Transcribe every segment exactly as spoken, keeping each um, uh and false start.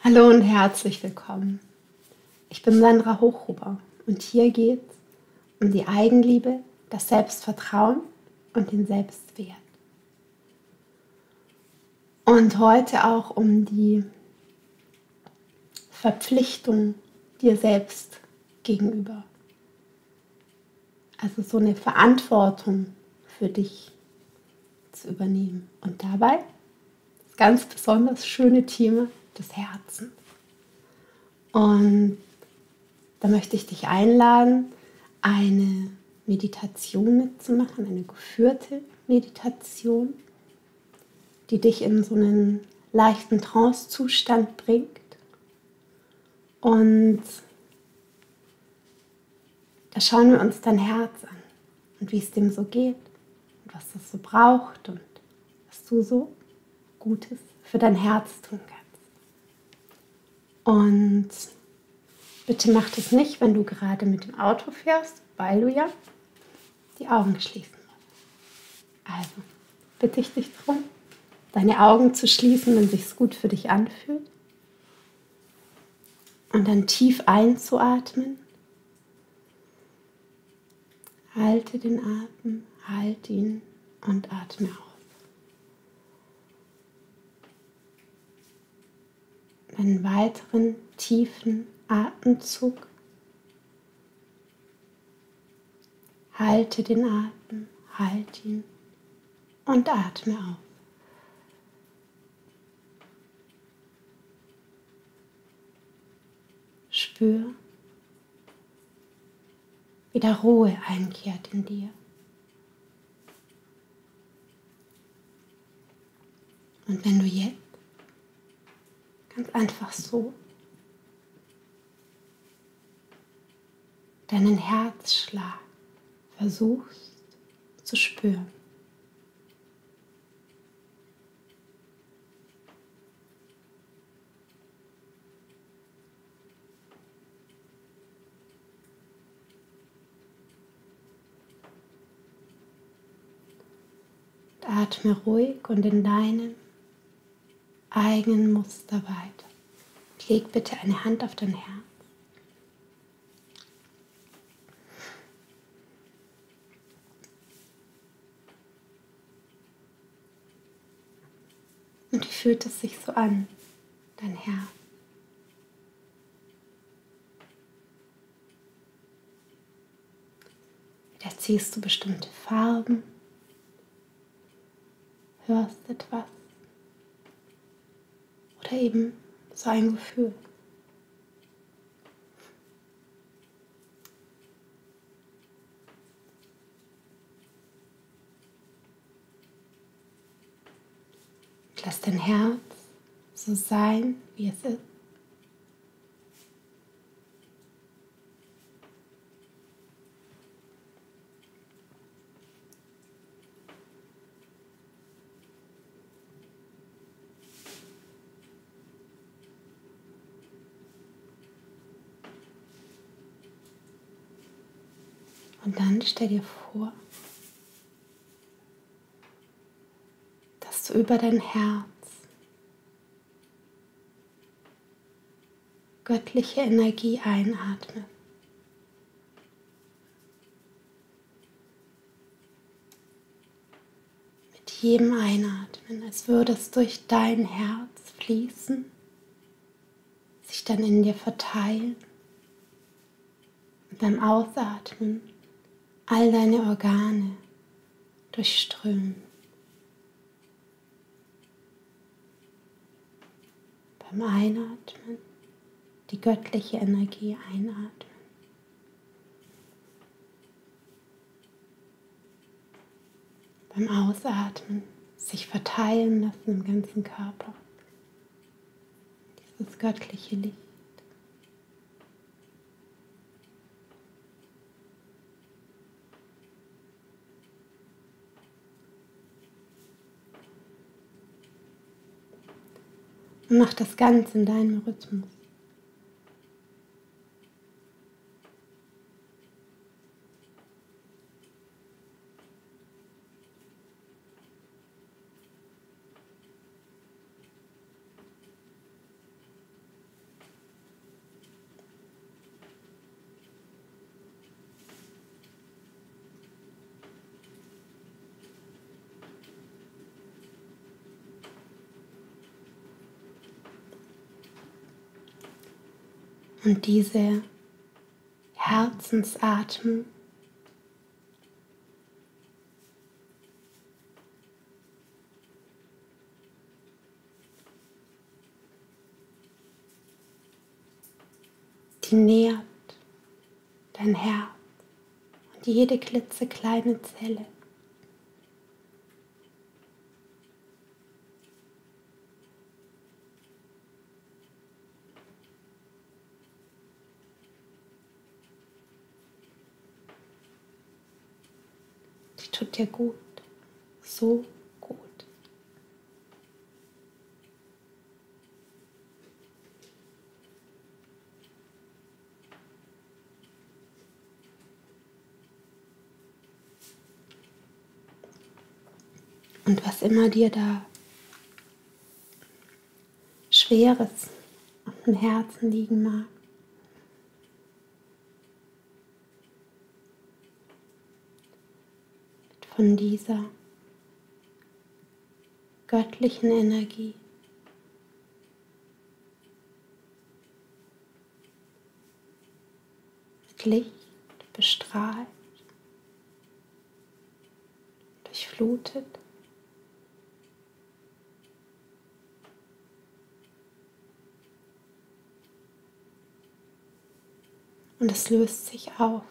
Hallo und herzlich willkommen. Ich bin Sandra Hochhuber und hier geht es um die Eigenliebe, das Selbstvertrauen und den Selbstwert. Und heute auch um die Verpflichtung dir selbst gegenüber. Also so eine Verantwortung für dich zu übernehmen. Und dabei das ganz besonders schöne Thema des Herzens. Und da möchte ich dich einladen, eine Meditation mitzumachen, eine geführte Meditation, die dich in so einen leichten Trance-Zustand bringt. Und da schauen wir uns dein Herz an und wie es dem so geht und was es so braucht und was du so Gutes für dein Herz tun kannst. Und bitte mach das nicht, wenn du gerade mit dem Auto fährst, weil du ja die Augen schließen musst. Also bitte ich dich darum, deine Augen zu schließen, wenn es sich gut für dich anfühlt. Und dann tief einzuatmen. Halte den Atem, halt ihn und atme aus. Einen weiteren tiefen Atemzug. Halte den Atem, halt ihn und atme aus. Spür, wie der Ruhe einkehrt in dir. Und wenn du jetzt ganz einfach so deinen Herzschlag versuchst zu spüren. Und atme ruhig und in deinem eigenen Muster weiter. Und leg bitte eine Hand auf dein Herz. Und wie fühlt es sich so an, dein Herz? Da siehst du bestimmte Farben, hörst etwas oder eben so ein Gefühl. Lass dein Herz so sein, wie es ist. Und dann stell dir vor, dass du über dein Herz göttliche Energie einatmest. Mit jedem Einatmen, als würde es durch dein Herz fließen, sich dann in dir verteilen und beim Ausatmen all deine Organe durchströmen. Beim Einatmen die göttliche Energie einatmen. Beim Ausatmen sich verteilen lassen im ganzen Körper. Dieses göttliche Licht. Und mach das Ganze in deinem Rhythmus. Und diese Herzensatmung die nährt dein Herz und jede klitzekleine Zelle. Die tut dir gut, so gut. Und was immer dir da Schweres auf dem Herzen liegen mag, wird von dieser göttlichen Energie mit Licht bestrahlt, durchflutet. Und es löst sich auf.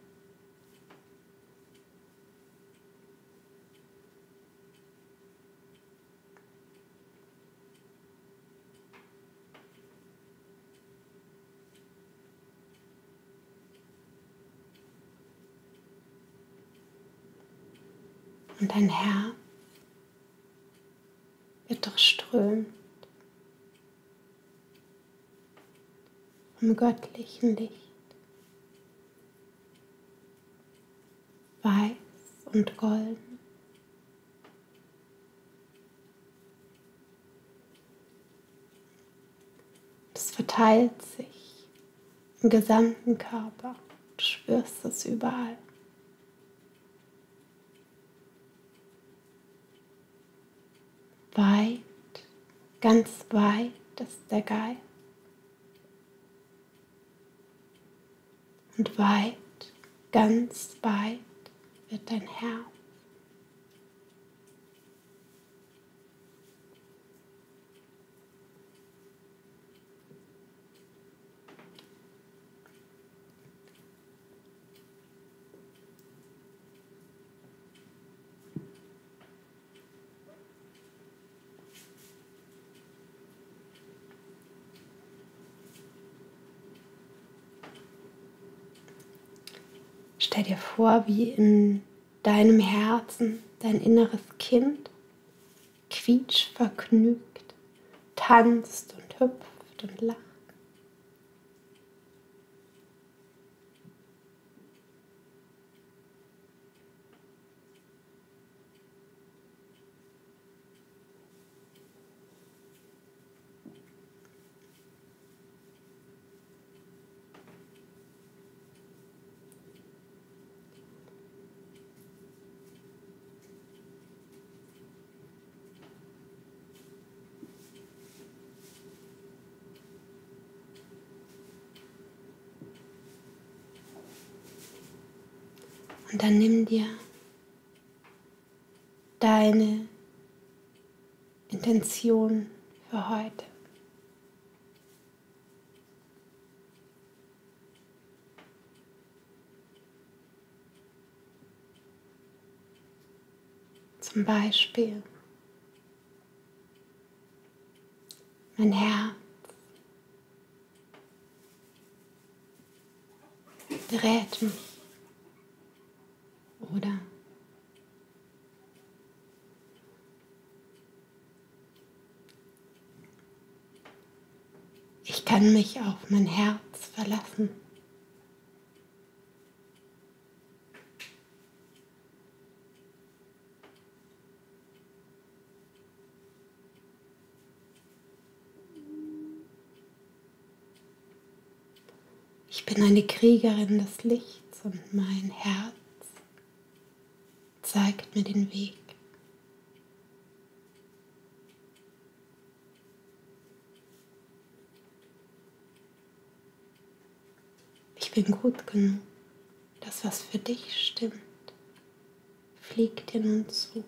Und dein Herz wird durchströmt vom göttlichen Licht. Weiß und golden. Es verteilt sich im gesamten Körper. Du spürst es überall. Weit, ganz weit ist der Geist. Und weit, ganz weit wird dein Herz. Stell dir vor, wie in deinem Herzen dein inneres Kind quietschvergnügt tanzt und hüpft und lacht. Und dann nimm dir deine Intention für heute. Zum Beispiel, mein Herz berät mich. Oder ich kann mich auf mein Herz verlassen. Ich bin eine Kriegerin des Lichts und mein Herz zeigt mir den Weg. bin gut genug. Das, was für dich stimmt, fliegt dir nun zu.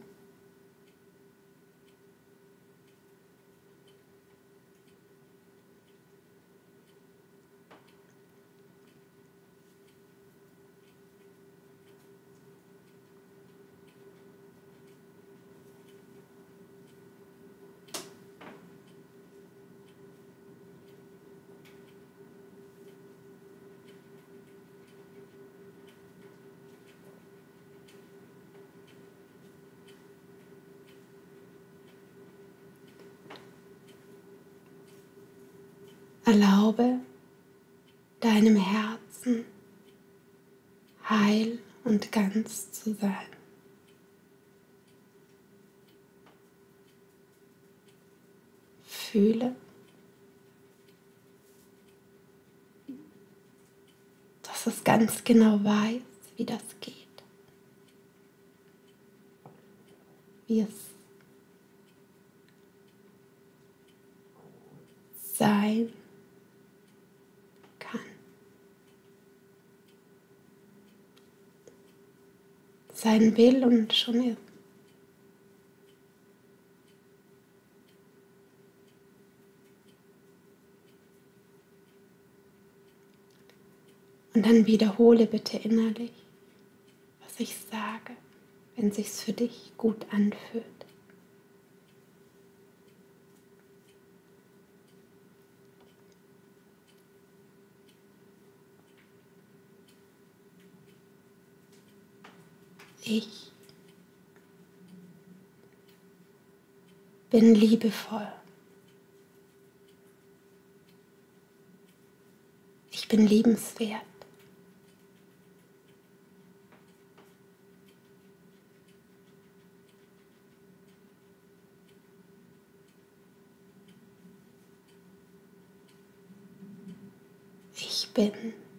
Erlaube deinem Herzen heil und ganz zu sein. Fühle, dass es ganz genau weiß, wie das geht, wie es sein kann. Sein will und schon ist. Und dann wiederhole bitte innerlich, was ich sage, wenn es sich für dich gut anfühlt. Ich bin liebevoll. Ich bin liebenswert. Ich bin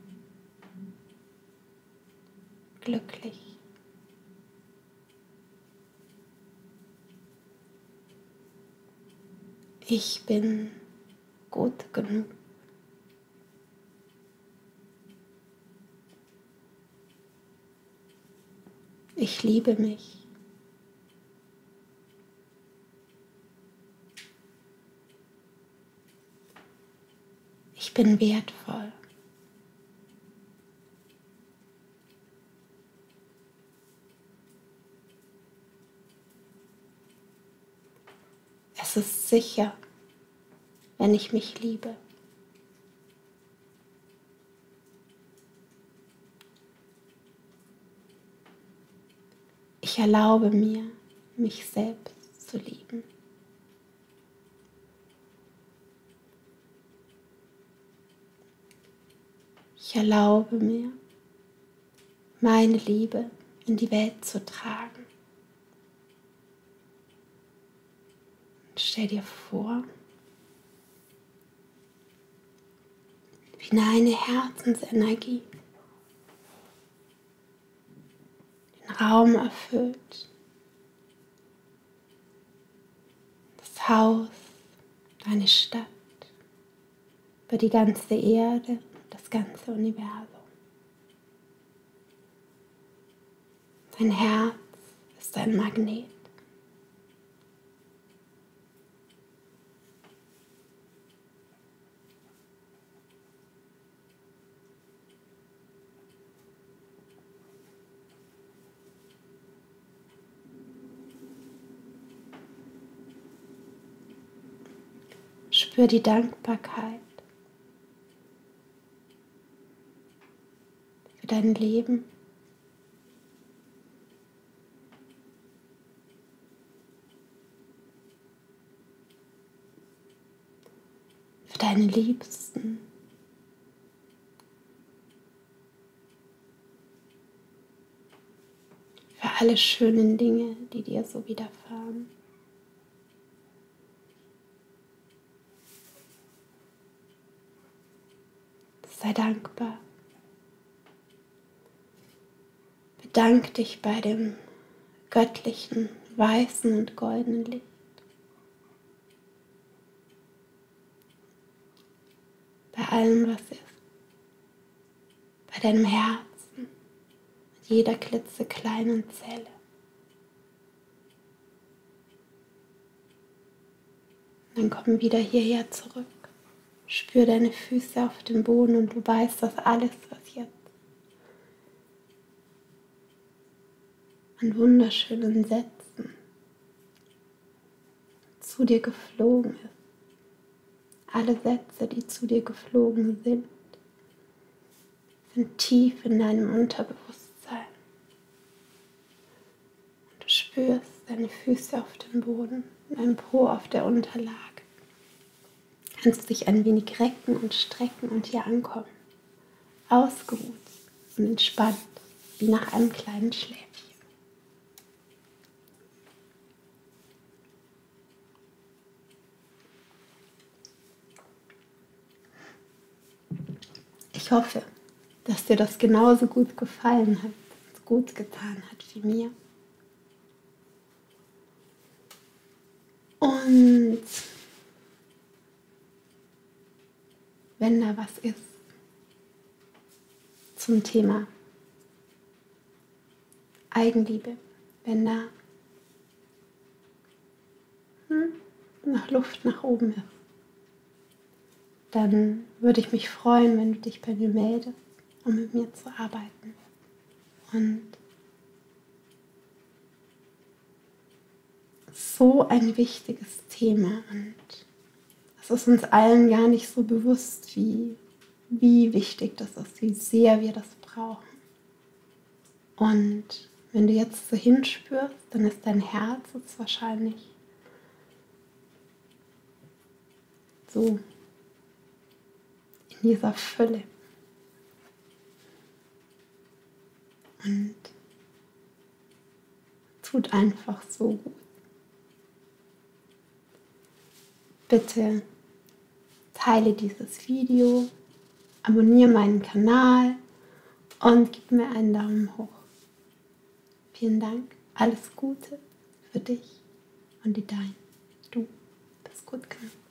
glücklich. Ich bin gut genug. Ich liebe mich. Ich bin wertvoll. Es ist sicher, wenn ich mich liebe. Ich erlaube mir, mich selbst zu lieben. Ich erlaube mir, meine Liebe in die Welt zu tragen. Und stell dir vor, wie deine Herzensenergie den Raum erfüllt, das Haus, deine Stadt, über die ganze Erde, das ganze Universum. Dein Herz ist ein Magnet. Spür die Dankbarkeit für dein Leben. Für deine Liebsten. Für alle schönen Dinge, die dir so widerfahren. Sei dankbar. Bedank dich bei dem göttlichen, weißen und goldenen Licht. Bei allem, was ist. deinem Herzen, mit jeder klitzekleinen Zelle. Dann komm wieder hierher zurück. Spür deine Füße auf dem Boden und du weißt, dass alles, was jetzt an wunderschönen Sätzen zu dir geflogen ist. Alle Sätze, die zu dir geflogen sind, sind tief in deinem Unterbewusstsein. Und du spürst deine Füße auf dem Boden, dein Po auf der Unterlage. Kannst dich ein wenig recken und strecken und hier ankommen. Ausgeruht und entspannt, wie nach einem kleinen Schläfchen. Ich hoffe, dass dir das genauso gut gefallen hat, gut getan hat wie mir. Und wenn da was ist zum Thema Eigenliebe, wenn da hm, noch Luft nach oben ist, dann würde ich mich freuen, wenn du dich bei mir meldest, um mit mir zu arbeiten. Und so ein wichtiges Thema und es ist uns allen gar nicht so bewusst, wie, wie wichtig das ist, wie sehr wir das brauchen. Und wenn du jetzt so hinspürst, dann ist dein Herz jetzt wahrscheinlich so in dieser Fülle. Und tut einfach so gut. Bitte teile dieses Video, abonniere meinen Kanal und gib mir einen Daumen hoch. Vielen Dank, alles Gute für dich und die Deinen. Du bist gut genug.